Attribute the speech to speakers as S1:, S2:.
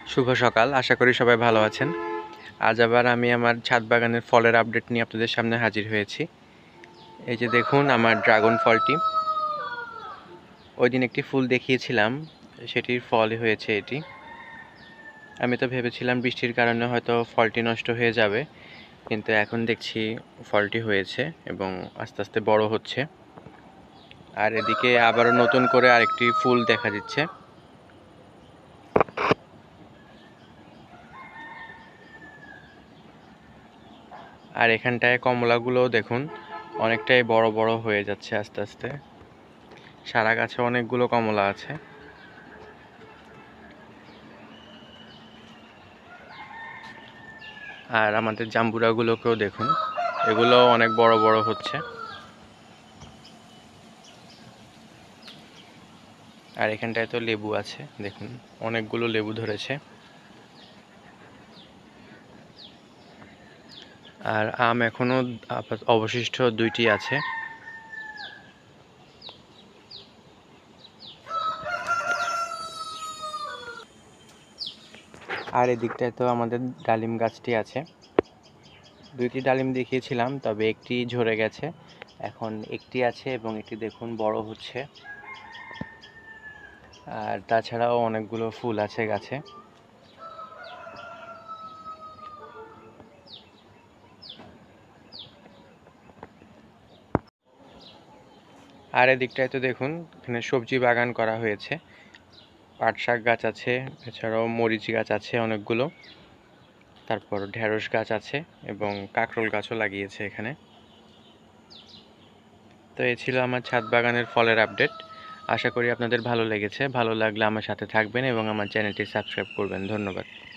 S1: শুভ সকাল, আশা করি সবাই ভালো আছেন। আজ আবার আমি আমার ছাদ বাগানের ফলের আপডেট নিয়ে আপনাদের সামনে হাজির হয়েছি। এই যে দেখুন আমার ড্রাগন ফলটি। ওই দিন একটি ফুল দেখিয়েছিলাম, সেটির ফলই হয়েছে এটি। আমি তো ভেবেছিলাম বৃষ্টির কারণে হয়তো ফলটি নষ্ট হয়ে যাবে, কিন্তু এখন দেখছি ফলটি হয়েছে এবং আস্তে আস্তে বড় হচ্ছে। আর এদিকে আবারও নতুন করে আরেকটি ফুল দেখা দিচ্ছে। আর এখানটায় কমলাগুলোও দেখুন অনেকটাই বড় বড় হয়ে যাচ্ছে আস্তে আস্তে। সারা গাছে অনেকগুলো কমলা আছে। আর আমাদের জাম্বুরাগুলোকেও দেখুন, এগুলো অনেক বড় বড় হচ্ছে। আর এখানটায় তো লেবু আছে, দেখুন অনেকগুলো লেবু ধরেছে। আর আম এখনো অবশিষ্ট 2টি আছে। আর এদিকটায় তো আমাদের ডালিম গাছটি আছে। 2টি ডালিম দেখিয়েছিলাম, তবে একটি ঝরে গেছে, এখন একটি আছে এবং এটি দেখুন বড় হচ্ছে। আর তাছাড়াও অনেকগুলো ফুল আছে গাছে। আর এদিকটায় তো দেখুন এখানে সবজি বাগান করা হয়েছে। পাট শাক গাছ আছে, এছাড়াও মরিচ গাছ আছে অনেকগুলো, তারপর ঢেঁড়স গাছ আছে এবং কাঁকরোল গাছও লাগিয়েছে এখানে। তো এই ছিল আমার ছাদ বাগানের ফলের আপডেট। আশা করি আপনাদের ভালো লেগেছে। ভালো লাগলে আমার সাথে থাকবেন এবং আমার চ্যানেলটি সাবস্ক্রাইব করবেন। ধন্যবাদ।